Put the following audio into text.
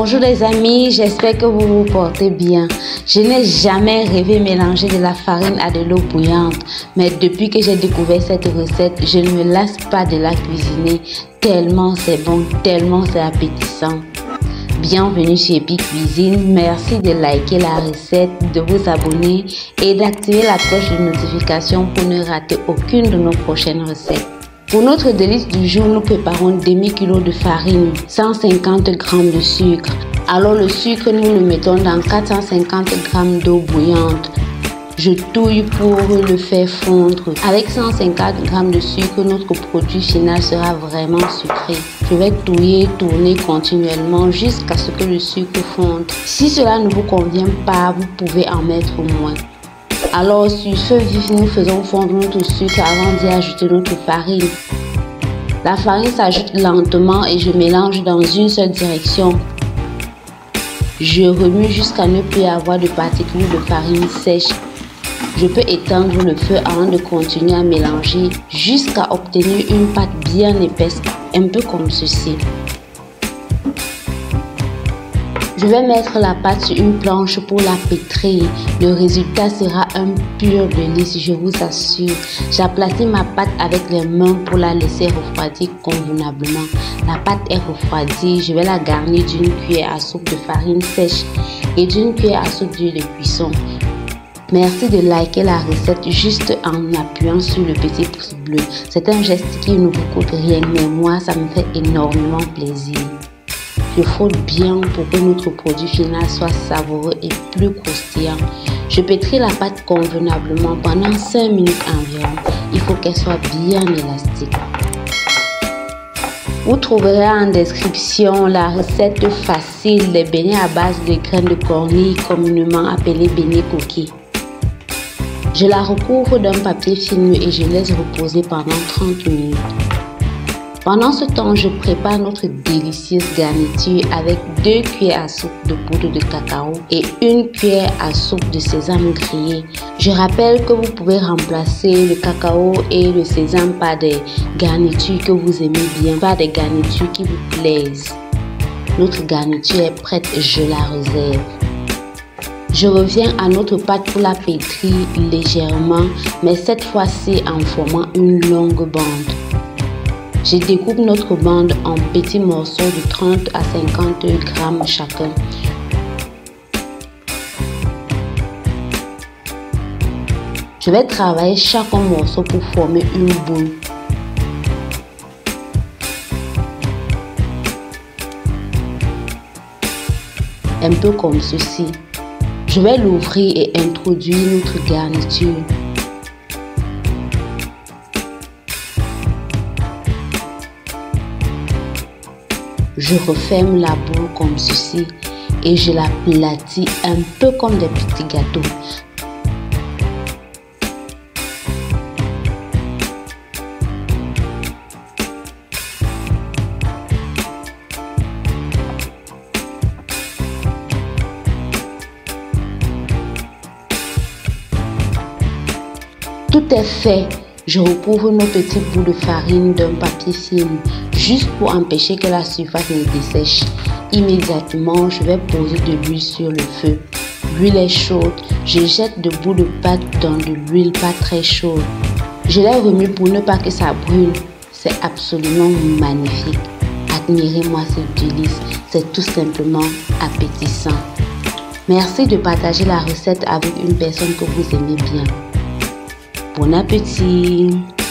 Bonjour les amis, j'espère que vous vous portez bien. Je n'ai jamais rêvé mélanger de la farine à de l'eau bouillante, mais depuis que j'ai découvert cette recette, je ne me lasse pas de la cuisiner, tellement c'est bon, tellement c'est appétissant. Bienvenue chez Epic Cuisine, merci de liker la recette, de vous abonner et d'activer la cloche de notification pour ne rater aucune de nos prochaines recettes. Pour notre délice du jour, nous préparons demi-kilo de farine, 150 g de sucre. Alors le sucre, nous le mettons dans 450 g d'eau bouillante. Je touille pour le faire fondre. Avec 150 g de sucre, notre produit final sera vraiment sucré. Je vais touiller, tourner continuellement jusqu'à ce que le sucre fonde. Si cela ne vous convient pas, vous pouvez en mettre moins. Alors sur feu vif, nous faisons fondre notre sucre avant d'y ajouter notre farine. La farine s'ajoute lentement et je mélange dans une seule direction. Je remue jusqu'à ne plus avoir de particules de farine sèche. Je peux éteindre le feu avant de continuer à mélanger jusqu'à obtenir une pâte bien épaisse, un peu comme ceci. Je vais mettre la pâte sur une planche pour la pétrir. Le résultat sera un pur délice, je vous assure. J'aplatis ma pâte avec les mains pour la laisser refroidir convenablement. La pâte est refroidie, je vais la garnir d'une cuillère à soupe de farine sèche et d'une cuillère à soupe d'huile de cuisson. Merci de liker la recette juste en appuyant sur le petit pouce bleu. C'est un geste qui ne vous coûte rien, mais moi ça me fait énormément plaisir. Je frotte bien pour que notre produit final soit savoureux et plus croustillant. Je pétris la pâte convenablement pendant 5 minutes environ. Il faut qu'elle soit bien élastique. Vous trouverez en description la recette facile des beignets à base de graines de cornille, communément appelés beignets coquilles. Je la recouvre d'un papier film et je laisse reposer pendant 30 minutes. Pendant ce temps, je prépare notre délicieuse garniture avec 2 cuillères à soupe de poudre de cacao et 1 cuillère à soupe de sésame grillé. Je rappelle que vous pouvez remplacer le cacao et le sésame par des garnitures que vous aimez bien, par des garnitures qui vous plaisent. Notre garniture est prête, je la réserve. Je reviens à notre pâte pour la pétrir légèrement, mais cette fois-ci en formant une longue bande. Je découpe notre bande en petits morceaux de 30 à 50 g chacun. Je vais travailler chaque morceau pour former une boule. Un peu comme ceci. Je vais l'ouvrir et introduire notre garniture. Je referme la boule comme ceci et je l'aplatis un peu comme des petits gâteaux. Tout est fait. Je recouvre nos petites boules de farine d'un papier film, juste pour empêcher que la surface ne dessèche. Immédiatement, je vais poser de l'huile sur le feu. L'huile est chaude, je jette de bouts de pâte dans de l'huile pas très chaude. Je les remue pour ne pas que ça brûle. C'est absolument magnifique. Admirez-moi ce délice, c'est tout simplement appétissant. Merci de partager la recette avec une personne que vous aimez bien. Bon appétit!